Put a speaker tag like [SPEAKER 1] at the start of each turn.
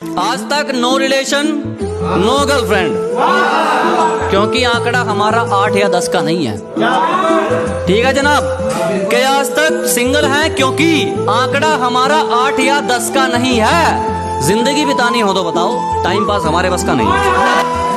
[SPEAKER 1] आज तक no relation, no girlfriend, क्योंकि आंकड़ा हमारा 8 या 10 का नहीं है। ठीक है जनाब, कि आज तक सिंगल हैं क्योंकि आंकड़ा हमारा 8 या 10 का नहीं है। जिंदगी बितानी हो तो बताओ, टाइम पास हमारे बस का नहीं है।